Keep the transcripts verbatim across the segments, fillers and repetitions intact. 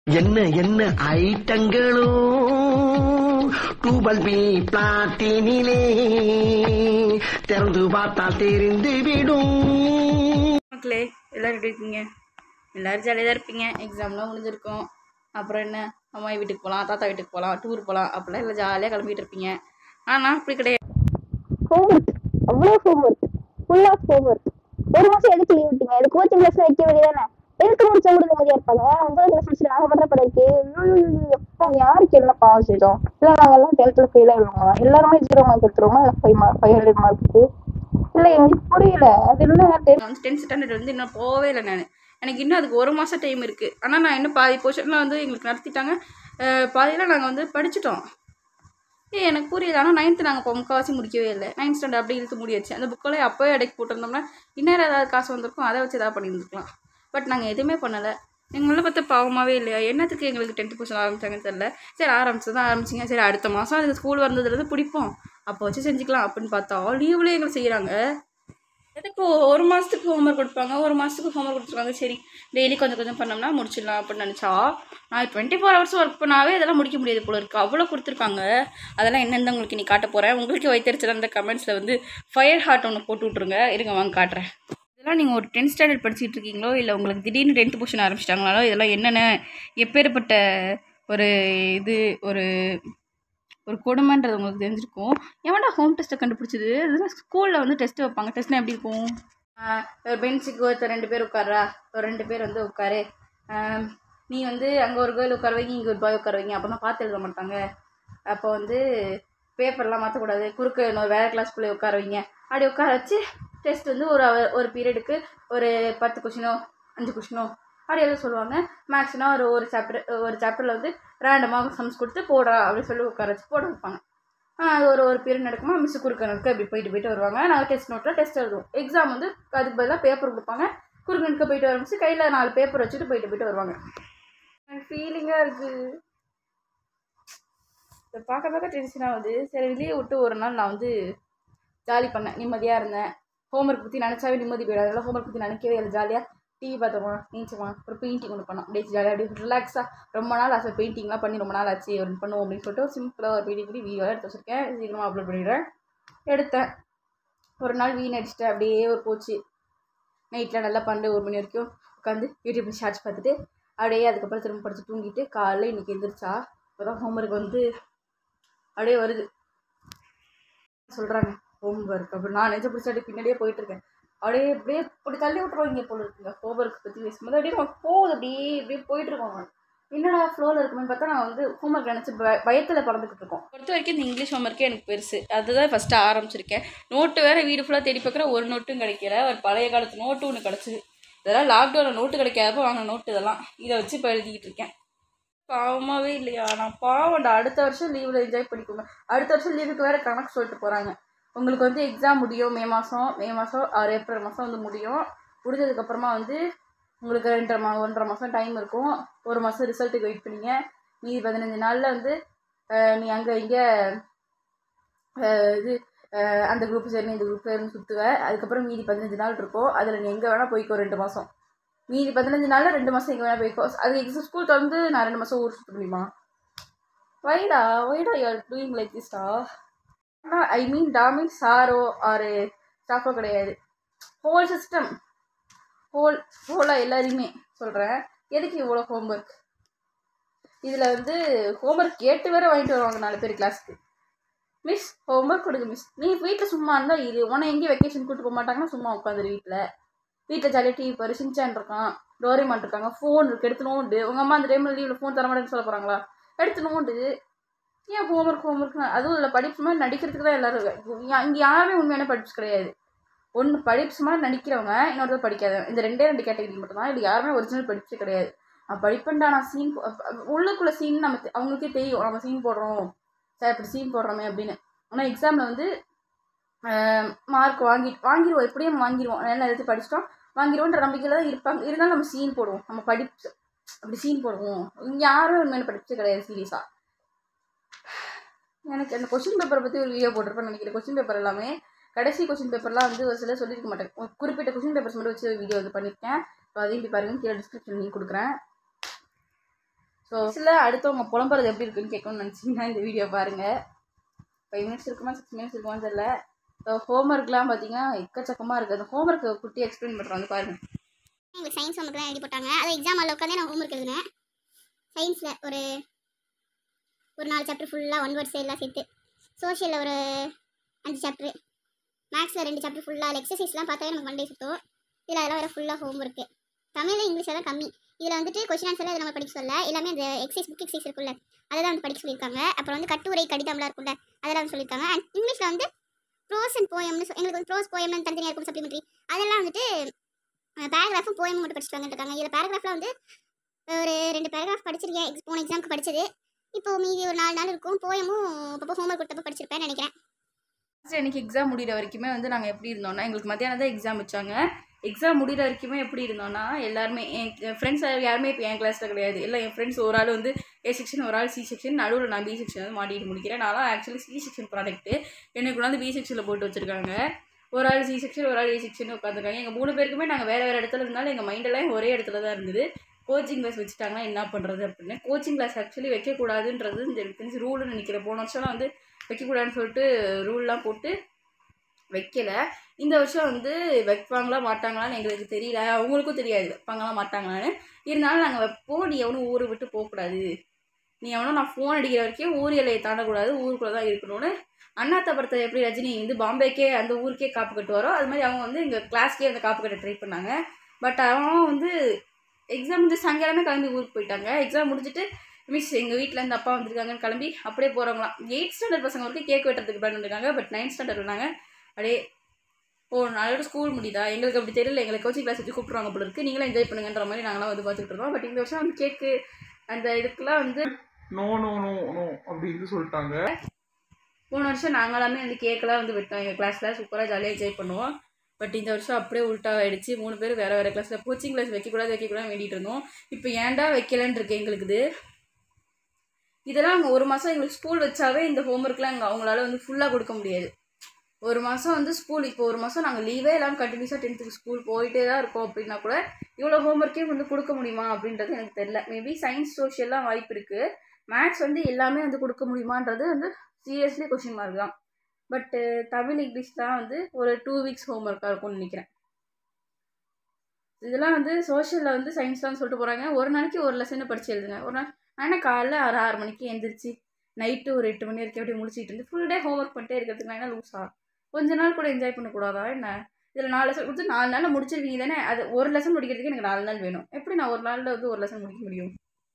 என்ன என்ன ஐட்டங்களோ டூபல் பி பிளாட்டினிலே திறந்து பார்த்தால் தெரிந்து விடும். மக்களே எல்லாரும் எப்படி இருக்கீங்க? எல்லோரும் ஜாலியாக தான் இருப்பீங்க. எக்ஸாம்லாம் முடிஞ்சிருக்கும். அப்புறம் என்ன, அம்மா வீட்டுக்கு போகலாம், தாத்தா வீட்டுக்கு போகலாம், டூர் போகலாம் அப்படிலாம் எல்லாம் ஜாலியாக கிளம்பிட்டு இருப்பீங்க. ஆனால் அப்படி கிடையாது. ஹோம் ஒர்க், அவ்வளோ home work, full of home work. ஒரு மாதம் எதுக்கு லீவ் விட்டீங்க? இது கோச்சிங் கிளாஸ் வைக்க வேண்டியதானே? எதுக்கு முடிச்ச முடிஞ்ச மாதிரியா இருப்பாங்க. ஒன்பது கிளாஸ் நாங்கள் பண்ணுற படம் எப்போ யாருக்கு என்ன பாவம் செய்தோம்? இல்லை நாங்கள்லாம் டென்த்தில் ஃபெயில் ஆகிடுவோம், எல்லாருமே ஜீரோ மார்க் எடுத்துருவோமா? இல்லை five mark five hundred mark இல்லை, எங்களுக்கு புரியல. அது என்ன வந்து டென்த் ஸ்டாண்டர்ட் வந்து இன்னும் போவே இல்லை. நான் எனக்கு இன்னும் அதுக்கு ஒரு மாதம் டைம் இருக்குது. ஆனால் நான் இன்னும் பாதி போர்ஷன்லாம் வந்து எங்களுக்கு நடத்திட்டாங்க. பாதியெல்லாம் நாங்கள் வந்து படிச்சுட்டோம். ஏ எனக்கு புரியல. ஆனால் நைன்த்து நாங்கள் இப்போ முக்கால்வாசி முடிக்கவே இல்லை. நைன்த் ஸ்டாண்டர்ட் அப்படி இழுத்து முடியாச்சு. அந்த புக்கெல்லாம் அப்போவே அடைக்கி போட்டிருந்தோம்னா இன்னும் ஏதாவது காசு வந்திருக்கும், அதை வச்சு ஏதாவது பண்ணியிருந்துருக்கலாம். பட் நாங்கள் எதுவுமே பண்ணலை. எங்களை பார்த்தா பாவமாகவே இல்லையா? என்னத்துக்கு எங்களுக்கு டென்த்து போர்ஷன் ஆரம்பித்தாங்கன்னு தெரியல. சரி ஆரம்பிச்சு தான் ஆரம்பிச்சிங்க. சரி அடுத்த மாதம் அதுக்கு ஸ்கூல் வந்ததுலேருந்து பிடிப்போம், அப்போ வச்சு செஞ்சுக்கலாம் அப்படின்னு பார்த்தா லீவ்லேயே எங்களை செய்கிறாங்க. எதுக்கு ஒரு மாதத்துக்கு ஹோம்ஒர்க் கொடுப்பாங்க, ஒரு மாதத்துக்கு ஹோம்ஒர்க் கொடுத்துருவாங்க. சரி டெய்லி கொஞ்சம் கொஞ்சம் பண்ணோம்னா முடிச்சிடலாம் அப்படின்னு நினச்சா, நான் டுவெண்ட்டி ஃபோர் ஹவர்ஸ் ஒர்க் பண்ணாவே இதெல்லாம் முடிக்க முடியாது போல இருக்குது. அவ்வளோ கொடுத்துருக்காங்க. அதெல்லாம் என்னென்னு உங்களுக்கு நீ காட்ட போகிறேன். உங்களுக்கு வைத்தறிச்சல் அந்த கமெண்ட்ஸில் வந்து ஃபயர் ஹார்ட் ஒன்று போட்டு விட்ருங்க. இருங்க வாங்க காட்டுறேன். இதெல்லாம் நீங்கள் ஒரு டென்த் ஸ்டாண்டர்ட் படிச்சுட்டு இருக்கீங்களோ, இல்லை உங்களுக்கு திடீர்னு டென்த்து போர்ஷன் ஆரம்பிச்சிட்டாங்களோ, இதெல்லாம் என்னென்ன எப்பேற்பட்ட ஒரு இது ஒரு ஒரு கொடுமைன்றது உங்களுக்கு தெரிஞ்சிருக்கும். எவன்டா ஹோம் டெஸ்ட்டை கண்டுபிடிச்சது? இதெல்லாம் ஸ்கூலில் வந்து டெஸ்ட்டு வைப்பாங்க. டெஸ்ட்னா எப்படி இருக்கும்? ஒரு பெஞ்சுக்கு ஒருத்தர் ரெண்டு பேர் உட்காரா, ஒரு ரெண்டு பேர் வந்து உட்காரு, நீ வந்து அங்கே ஒரு கேர்ள் உட்கார வைங்க, இங்கே ஒரு பாய் உட்கார வைங்க, அப்போ தான் பார்த்து எழுத மாட்டாங்க. அப்போ வந்து பேப்பர்லாம் மாற்றக்கூடாது, குறுக்க இன்னொரு வேறு கிளாஸ்க்குள்ளே உட்கார வைங்க, அப்படி உட்கார வச்சு டெஸ்ட் வந்து ஒரு ஒரு பீரியடுக்கு ஒரு பத்து கொஷினோ அஞ்சு கொஷினோ அப்படி எழுத சொல்லுவாங்க. மேக்ஸ்னால் ஒரு ஒரு சாப்டர் ஒரு சாப்டரில் வந்து ரேண்டமாக சம்ஸ் கொடுத்து போடா அப்படின்னு சொல்லி உட்கார வச்சு போட வைப்பாங்க. அது ஒரு ஒரு பீரியட் நடக்குமா, மிஸ்ஸு குறுக்க நடக்க இப்படி போயிட்டு போயிட்டு வருவாங்க. நாங்கள் டெஸ்ட் நோட்டில் டெஸ்ட் எழுதுவோம். எக்ஸாம் வந்து அதுக்கு பதிலாக பேப்பர் கொடுப்பாங்க. குறுக்க நடக்க போயிட்டு ஆரம்பிச்சு கையில் நாலு பேப்பர் வச்சுட்டு போயிட்டு போயிட்டு வருவாங்க. எனக்கு ஃபீலிங்காக இருக்குது. இதை பார்க்க பார்க்க டென்ஷனாக ஆகுது. சரி வெளியே விட்டு ஒரு நாள் நான் வந்து ஜாலி பண்ணேன், நிம்மதியாக இருந்தேன். ஹோம்ஒர்க் பற்றி நினச்சாவே நிம்மதி போயிடும். அதெல்லாம் ஹோம்ஒர்க் பற்றி நினைக்கவே இல்லை. ஜாலியாக டிவி பார்த்தோமா, நீச்சமா, ஒரு பெயிண்டிங் ஒன்று பண்ணோம். அப்படியே ஜாலியாக அப்படியே ரிலாக்ஸாக. ரொம்ப நாள் ஆச்சு பெயிண்டிங்லாம் பண்ணி, ரொம்ப நாள் ஆச்சு ஒன்று பண்ணுவோம் அப்படின்னு சொல்லிட்டு சிம்பிளாக ஒரு பெயிண்டிங் பண்ணி வீடியோலாம் எடுத்து வச்சுருக்கேன். சீக்கிரமாக அப்லோட் பண்ணிடுறேன். எடுத்தேன். ஒரு நாள் வீண் அடிச்சுட்டு அப்படியே ஒரு போச்சு. நைட்டில் நல்லா பன்னெண்டு ஒரு மணி வரைக்கும் உட்காந்து யூடியூப்பில் ஷார்ட்ஸ் பார்த்துட்டு அப்படியே அதுக்கப்புறம் திரும்ப படித்து தூங்கிட்டு காலையில் இன்றைக்கி எழுந்திரிச்சா இப்போ தான் ஹோம்ஒர்க் வந்து அப்படியே வருது. சொல்கிறாங்க ஹோம்ஒர்க் அப்படின்னு நான் நெஞ்ச பிடிச்சி அப்படியே பின்னாடியே போயிட்டுருக்கேன். அப்படியே அப்படியே இப்படி தள்ளி விட்டுருவாங்க போல இருக்குங்க. ஹோம்ஒர்க் பற்றி பேசும்போது அப்படியே நமக்கு போகுது, அப்படியே இப்படியே போயிட்டுருக்கோங்க. என்னடா ஃப்ளோவில் இருக்குன்னு பார்த்தா நான் வந்து ஹோம்ஒர்க் நினச்சி ப பயத்தில் பறந்துக்கிட்டு இருக்கோம். பொறுத்த வரைக்கும் இந்த இங்கிலீஷ் ஹோம்ஒர்க்கே எனக்கு பெருசு. அதுதான் ஃபஸ்ட்டு ஆரம்பிச்சிருக்கேன். நோட்டு வேறு வீடு ஃபுல்லாக தேடி பார்க்குறேன், ஒரு நோட்டும் கிடைக்கல. ஒரு பழைய காலத்து நோட்டு ஒன்று கிடச்சிது. இதெல்லாம் லாக்டவுனில் நோட்டு கிடைக்காதப்போ வாங்கின நோட்டு இதெல்லாம். இதை வச்சு இப்போ எழுதிக்கிட்டு இருக்கேன். பாவமாகவே இல்லையா? நான் பாவம்டா. அடுத்த வருஷம் லீவில் என்ஜாய் பண்ணிக்கோங்க. அடுத்த வருஷம் லீவுக்கு வேறு கணக்கு சொல்லிட்டு போகிறாங்க. உங்களுக்கு வந்து எக்ஸாம் முடியும் மே மாதம் மே மாதம் ஆறு ஏப்ரல் மாதம் வந்து முடியும். முடிஞ்சதுக்கப்புறமா வந்து உங்களுக்கு ரெண்டரை மா ஒன்றரை மாதம் டைம் இருக்கும். ஒரு மாதம் ரிசல்ட்டுக்கு வெயிட் பண்ணிங்க. மீதி பதினஞ்சு நாளில் வந்து நீ அங்கே இங்கே இது அந்த குரூப் சரி இந்த குரூப் சரின்னு சுற்றுவேன். அதுக்கப்புறம் மீதி பதினஞ்சு நாள் இருக்கும். அதில் நீ எங்கே வேணால் போய்க்கோ ரெண்டு மாதம். மீதி பதினஞ்சு நாளில் ரெண்டு மாதம் எங்கே வேணால் போய்க்கோ. அது எக்ஸாம் ஸ்கூல் திறந்து நான் ரெண்டு மாதம் ஊர் சுற்ற முடியுமா? வைடா வைடா யூஆர் டூயிங் லைக் திஸ்டா. ஆனால் ஐ மீன் டாமின் சாரோ ஆறு ஸ்டாஃபோ கிடையாது. ஹோல் சிஸ்டம் ஹோல் ஹோலாக எல்லாரையுமே சொல்கிறேன். எதுக்கு இவ்வளோ ஹோம்ஒர்க்? இதில் வந்து ஹோம்ஒர்க் கேட்டு வேறு வாங்கிட்டு வருவாங்க நாலு பேர் கிளாஸுக்கு. மிஸ் ஹோம்ஒர்க் கொடுங்க மிஸ். நீ வீட்டில் சும்மா இருந்தால் இது உன்னை எங்கேயும் வெக்கேஷன் கூப்பிட்டு போக மாட்டாங்கன்னா சும்மா உட்காந்துரு வீட்டில். வீட்டில் ஜாலியாக டிவி பாரு, சின்சான் இருக்கான், டோரேமான் இருக்காங்க, ஃபோன் இருக்குது எடுத்து நோண்டு. உங்கள் அம்மா அந்த டைமில் லீவில் ஃபோன் தர மாட்டேன்னு சொல்ல போகிறாங்களா? எடுத்து நோண்டு. ஏன் ஹோம்ஒர்க் ஹோம்ஒர்க்னா அதுவும் இல்லை, படிப்பு மாதிரி நடிக்கிறதுக்கு தான் எல்லோரும். இங்கே யாருமே உண்மையான படிப்பு கிடையாது. ஒன்று படிப்பு மாதிரி நடிக்கிறவங்க, இன்னொருத்தர் படிக்காதவங்க. இந்த ரெண்டே ரெண்டு கேட்டகரி மட்டும்தான். இல்லை யாருமே ஒரிஜினல் படிப்பு கிடையாது. நான் படிப்பேன்டா, நான் சீன் உள்ளுக்குள்ளே சீன் நம்ம அவங்களுக்கே தெரியும். நம்ம சீன் போடுறோம் சார், இப்படி சீன் போடுறோமே அப்படின்னு. ஆனால் எக்ஸாமில் வந்து மார்க் வாங்கி வாங்கிடுவோம் எப்படியும் வாங்கிடுவோம். நல்லா எழுதி படிச்சிட்டோம் வாங்கிடுவோன்ற நம்பிக்கையில் தான் இருப்பாங்க. இருந்தாலும் நம்ம சீன் போடுவோம், நம்ம படிப்பு அப்படி சீன் போடுவோம். இங்கே யாருமே உண்மையான படிப்பு கிடையாது சீரியஸாக. எனக்கு அந்த கொஸ்டின் பேப்பரை பற்றி ஒரு வீடியோ போட்டிருப்பேன்னு நினைக்கிறேன். கொஸ்டின் பேப்பர் எல்லாமே கடைசி கொஸ்டின் பேப்பர்லாம் வந்து ஒரு சில சொல்லியிருக்க மாட்டேன். குறிப்பிட்ட கொஸ்டின் பேப்பர்ஸ் மட்டும் வச்சு வீடியோ வந்து பண்ணியிருக்கேன். ஸோ அதையும் போய் பாருங்கள், கீழே டிஸ்கிரிப்ஷன் லிங்க் கொடுக்குறேன். ஸோ சில அடுத்தவங்க புலம்புறது எப்படி இருக்குன்னு கேட்கணும்னு நினச்சிங்கன்னா இந்த வீடியோ பாருங்கள். ஃபைவ் மினிட்ஸ் இருக்குமா சிக்ஸ் மினிட்ஸ் இருக்குமான்னு தெரியல. ஸோ ஹோம்ஒர்க்லாம் பார்த்தீங்கன்னா எக்கச்சக்கமாக இருக்குது. அந்த ஹோம்ஒர்க்கை குட்டி எக்ஸ்பிளைன் பண்ணுறாங்க பாருங்கள். எங்களுக்கு சயின்ஸ் ஹோம்ஒர்க் தான் எழுதி போட்டாங்க. அது எக்ஸாம் ஹாலில் உட்காந்து நான் ஹோம்ஒர்க் எழுதினேன். சயின்ஸில் ஒரு ஒரு நாலு சாப்டர் ஃபுல்லாக ஒன் வேர்ட்ஸ் எல்லாம் சேர்த்து, சோஷியலில் ஒரு அஞ்சு சாப்டரு, மேக்ஸில் ரெண்டு சாப்டர் ஃபுல்லாக எக்ஸசைஸ்லாம் பார்த்தாவே நமக்கு மண்டே சுத்தம். இதில் அதெல்லாம் வேறு ஃபுல்லாக ஹோம்ஒர்க்கு. தமிழ் இங்கிலீஷில் தான் கம்மி. இதில் வந்துட்டு கொஸ்டின் ஆன்சரில் அதை நம்ம படிக்க சொல்ல, எல்லாமே அந்த எக்ஸசைஸ் புக் எக்ஸசைஸ் இருக்குல்ல அதை தான் வந்து படிக்க சொல்லியிருக்காங்க. அப்புறம் வந்து கட்டுரை கடிதம்லாம் இருக்குல்ல அதெல்லாம் வந்து சொல்லியிருக்காங்க. அண்ட் இங்கிலீஷில் வந்து ப்ரோஸ் அண்ட் போயம்னு எங்களுக்கு வந்து ப்ரோஸ் போயம்னு தனித்தனியாக இருக்கும் சப்ளிமெண்ட்ரி. அதெல்லாம் வந்துட்டு பேராகிராஃபும் போயமும் மட்டும் படிச்சுட்டு வந்துருக்காங்க. இதில் பேராகிராஃபில் வந்து ஒரு ரெண்டு பேராகிராஃப் படிச்சிருக்கேன் எக்ஸ் போன எக்ஸாமுக்கு படித்தது. இப்போது மீதி ஒரு நாலு நாள் இருக்கும். போயமும் அப்பப்போ ஹோம்ஒர்க் கொடுத்தப்போ படிச்சிருப்பேன் நினைக்கிறேன். ஃபஸ்ட்டு எனக்கு எக்ஸாம் முடிகிற வரைக்குமே வந்து நாங்கள் எப்படி இருந்தோம்னா, எங்களுக்கு மத்தியானம் தான் எக்ஸாம் வச்சாங்க. எக்ஸாம் முடிகிற வரைக்குமே எப்படி இருந்தோம்னா, எல்லாருமே என் ஃப்ரெண்ட்ஸ் யாருமே இப்போ என் கிளாஸில் கிடையாது. இல்லை என் ஃப்ரெண்ட்ஸ் ஒரு ஆள் வந்து ஏ செக்ஷன், ஒரு ஆள் சி செக்ஷன், நடுவில் நான் பி செக்ஷன் வந்து மாட்டிட்டு முடிக்கிறேன். நான் ஆக்சுவலி சி செக்ஷன் ப்ராடக்ட்டு எனக்கு வந்து பி செக்ஷனில் போட்டு வச்சுருக்காங்க. ஒரு ஆள் சி செக்ஷன், ஒரு ஆள் ஏ செக்ஷன் உட்காந்துருக்காங்க. எங்கள் மூணு பேருக்குமே நாங்கள் வேறு வேறு இடத்துல இருந்தாலும் எங்கள் மைண்டெல்லாம் ஒரே இடத்துல தான் இருந்தது. கோச்சிங் கிளாஸ் வச்சுட்டாங்கன்னா என்ன பண்ணுறது அப்படின்னு. கோச்சிங் கிளாஸ் ஆக்சுவலி வைக்கக்கூடாதுன்றது இந்த தெரிஞ்சு ரூல்னு நினைக்கிறேன். போன வருஷம்லாம் வந்து வைக்கக்கூடாதுன்னு சொல்லிட்டு ரூல்லாம் போட்டு வைக்கல. இந்த வருஷம் வந்து வைப்பாங்களா மாட்டாங்களான்னு எங்களுக்கு தெரியல, அவங்களுக்கும் தெரியாது வைப்பாங்களா மாட்டாங்களான்னு. இருந்தாலும் நாங்கள் வைப்போம். நீ எவனும் ஊரை விட்டு போகக்கூடாது, நீ எவனும் நான் ஃபோன் அடிக்கிற வரைக்கும் ஊர் எல்லையை தாண்டக்கூடாது, ஊருக்குள்ளே தான் இருக்கணும்னு. அண்ணாத்த படத்தை எப்படி ரஜினி வந்து பாம்பேக்கே அந்த ஊருக்கே காப்பு கட்டுவாரோ அது மாதிரி அவங்க வந்து எங்கள் கிளாஸ்க்கே அந்த காப்பு கட்ட ட்ரை பண்ணாங்க. பட் அவன் வந்து எக்ஸாம் முடிஞ்சு சாயங்காலமே கிளம்பி ஊருக்கு போயிட்டாங்க. எக்ஸாம் முடிச்சுட்டு மிஸ் எங்கள் வீட்டில் இருந்து அப்பா வந்துருக்காங்கன்னு கிளம்பி அப்படியே போகிறவங்களாம். எயிட் ஸ்டாண்டர்ட் பசங்க வரைக்கும் கேக் வெட்டுறதுக்கு பிளான் பண்ணிருக்காங்க. பட் நைன்த் ஸ்டாண்டர்ட் வந்தாங்க. அப்படியே ஓ நாளோட ஸ்கூல் முடியுதா, எங்களுக்கு அப்படி தெரியல, எங்களுக்கு கோச்சிங் கிளாஸ் வச்சு கூப்பிட்ருவாங்க போல இருக்குது, நீங்களும் என்ஜாய் பண்ணுங்கன்ற மாதிரி நாங்களாம் வந்து பார்த்துட்டு இருக்கோம். பட் இந்த வருஷம் வந்து கேக்கு அந்த இதுக்கெலாம் வந்து நோ நோ நோ நோ அப்படின்னு சொல்லிட்டாங்க. போன வருஷம் நாங்களாமே வந்து கேக்கெல்லாம் வந்து விட்டோம். எங்கள் கிளாஸில் சூப்பராக ஜாலியாக என்ஜாய் பண்ணுவோம். பட் இந்த வருஷம் அப்படியே உல்ட்டா ஆகிடுச்சு. மூணு பேர் வேறு வேறு கிளாஸில் கோச்சிங் கிளாஸ் வைக்கக்கூடாது வைக்கக்கூடாது வேண்டிகிட்டு இருந்தோம். இப்போ ஏன்டா வைக்கலன்னு இருக்கு எங்களுக்கு. இதெல்லாம் அங்கே ஒரு மாதம் எங்களுக்கு ஸ்கூல் வச்சாவே இந்த ஹோம்ஒர்க்லாம் அங்கே அவங்களால வந்து ஃபுல்லாக கொடுக்க முடியாது. ஒரு மாதம் வந்து ஸ்கூல், இப்போ ஒரு மாதம் நாங்கள் லீவே இல்லாமல் கண்டினியூஸாக டென்த்துக்கு ஸ்கூல் போயிட்டே தான் இருக்கோம். அப்படின்னா கூட இவ்வளோ ஹோம்ஒர்க்கே வந்து கொடுக்க முடியுமா அப்படின்றது எனக்கு தெரியல. மேபி சயின்ஸ் சோஷியல்லாம் வாய்ப்பு இருக்குது. மேக்ஸ் வந்து எல்லாமே வந்து கொடுக்க முடியுமான்றது வந்து சீரியஸ்லி கொஸ்டின் மார்க் தான். பட்டு தமிழ் இங்கிலீஷ் தான் வந்து ஒரு டூ வீக்ஸ் ஹோம்ஒர்க்காக இருக்கும்னு நினைக்கிறேன். இதெல்லாம் வந்து சோஷியலில் வந்து சயின்ஸ் தான் சொல்லிட்டு போகிறாங்க. ஒரு நாளைக்கு ஒரு லெசனை படித்து எழுதுங்க. ஒரு நாள் ஆனால் காலைல ஒரு ஆறு மணிக்கு எழுந்திரிச்சு நைட்டு ஒரு எட்டு மணி வரைக்கும் அப்படியே முடிச்சிட்டு இருந்து ஃபுல் டே ஹோம்ஒர்க் பண்ணிட்டே இருக்கிறதுக்கு நான் என்ன லூஸா? கொஞ்ச நாள் கூட என்ஜாய் பண்ணக்கூடாதா என்ன? இதில் நாலு லெசன் கொடுத்து நாலு நாளில் முடிச்சிருவீங்க தானே. அது ஒரு லெசன் முடிக்கிறதுக்கு எனக்கு நாலு நாள் வேணும். எப்படி நான் ஒரு நாளில் வந்து ஒரு லெசன் முடிக்க முடியும்?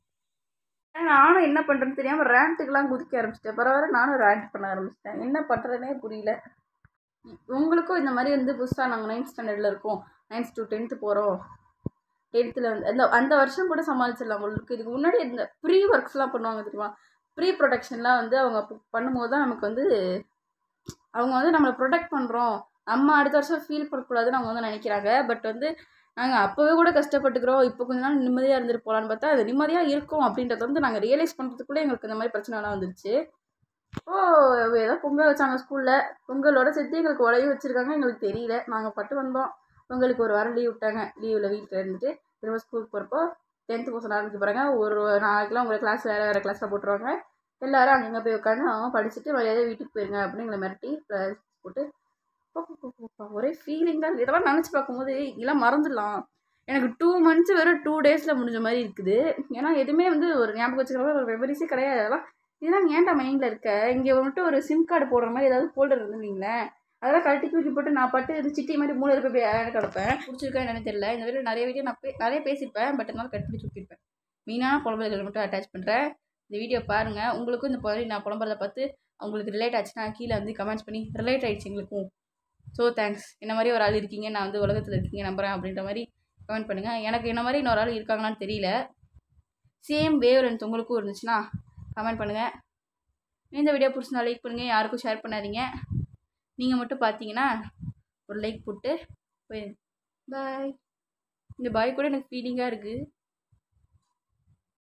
நானும் என்ன பண்ணுறேன்னு தெரியாமல் ரேண்ட்டுக்கெலாம் குதிக்க ஆரம்பிச்சிட்டேன். பரவாயில்ல நானும் ரேண்ட் பண்ண ஆரம்பிச்சிட்டேன். என்ன பண்ணுறதுனே புரியல. உங்களுக்கும் இந்த மாதிரி வந்து புதுசாக நாங்கள் நைன்த் ஸ்டாண்டர்டில் இருக்கோம், நைன்த் டு டென்த்து போகிறோம், டென்த்தில் வந்து அந்த அந்த வருஷம் கூட சமாளிச்சிடலாம். உங்களுக்கு இதுக்கு முன்னாடி இந்த ப்ரீ ஒர்க்ஸ்லாம் பண்ணுவாங்க தெரியுமா? ப்ரீ ப்ரொடெக்ஷன்லாம் வந்து அவங்க பண்ணும்போது தான் நமக்கு வந்து அவங்க வந்து நம்மளை ப்ரொடெக்ட் பண்ணுறோம், நம்ம அடுத்த வருஷம் ஃபீல் பண்ணக்கூடாதுன்னு அவங்க வந்து நினைக்கிறாங்க. பட் வந்து நாங்கள் அப்போவே கூட கஷ்டப்பட்டுக்கிறோம், இப்போ கொஞ்ச நாள் நிம்மதியாக இருந்துட்டு போகலான்னு பார்த்தா அது நிம்மதியாக இருக்கும் அப்படின்றத வந்து நாங்கள் ரியலைஸ் பண்ணுறதுக்குள்ளே எங்களுக்கு இந்த மாதிரி பிரச்சனைலாம் வந்துருச்சு. ஓ ஏதோ பொங்கல் வச்சாங்க ஸ்கூலில், பொங்கலோட சேர்த்து எங்களுக்கு உடையும் வச்சுருக்காங்க, எங்களுக்கு தெரியல. நாங்கள் பட்டு வந்தோம். பொங்கலுக்கு ஒரு வாரம் லீவ் விட்டாங்க. லீவில் வீட்டில் இருந்துட்டு திரும்ப ஸ்கூலுக்கு போகிறப்போ டென்த்து பர்சன்ட் ஆரம்பிச்சு போகிறாங்க. ஒரு நாளைக்குலாம் உங்களை கிளாஸ் வேறு வேறு கிளாஸில் போட்டுருவாங்க. எல்லோரும் அங்கங்கே போய் உட்காந்து அவங்க படிச்சுட்டு மரியாதை வீட்டுக்கு போயிருங்க அப்படின்னு எங்களை மிரட்டி போட்டு ஒரே ஃபீலிங் தான். இதெல்லாம் நினச்சி பார்க்கும்போது இதெல்லாம் மறந்துடலாம். எனக்கு டூ மந்த்ஸ் வெறும் டூ டேஸில் முடிஞ்ச மாதிரி இருக்குது. ஏன்னா எதுவுமே வந்து ஒரு ஞாபகம் வச்சுக்கிற மாதிரி ஒரு மெமரிஸே கிடையாது. அதெல்லாம் இதெல்லாம் ஏன்டா மைண்டில் இருக்க? இங்கே வந்துட்டு ஒரு சிம் கார்டு போடுற மாதிரி ஏதாவது ஃபோல்டர் இருந்துங்களேன், அதெல்லாம் கழட்டி தூக்கி போட்டு நான் பட்டு இது சிட்டி மாதிரி மூணு பேர் போய் ஏன் கிடப்பேன். பிடிச்சிருக்கா என்னன்னு தெரியல. இந்த வீடியோ நிறைய வீடியோ நான் பே நிறைய பேசியிருப்பேன். பட் என்னால் கட் பண்ணி தூக்கியிருப்பேன். மீனான புலம்புகளை மட்டும் அட்டாச் பண்ணுறேன். இந்த வீடியோ பாருங்கள். உங்களுக்கும் இந்த மாதிரி நான் புலம்புறதை பார்த்து உங்களுக்கு ரிலேட் ஆச்சுன்னா கீழே வந்து கமெண்ட்ஸ் பண்ணி ரிலேட் ஆகிடுச்சு எங்களுக்கும். So thanks. என்ன மாதிரி ஒரு ஆள் இருக்கீங்க, நான் வந்து உலகத்தில் இருக்கீங்க நம்புகிறேன் அப்படின்ற மாதிரி கமெண்ட் பண்ணுங்கள். எனக்கு என்ன மாதிரி இன்னொரு ஆள் இருக்காங்களான்னு தெரியல. சேம் வேவ் லென்த் உங்களுக்கும் இருந்துச்சுன்னா கமெண்ட் பண்ணுங்கள். இந்த வீடியோ பிடிச்சிருந்தா லைக் பண்ணுங்கள், யாருக்கும் ஷேர் பண்ணாதீங்க. நீங்கள் மட்டும் பார்த்தீங்கன்னா ஒரு லைக் போட்டு போய் பாய். இந்த பாய் கூட எனக்கு ஃபீலிங்காக இருக்குது.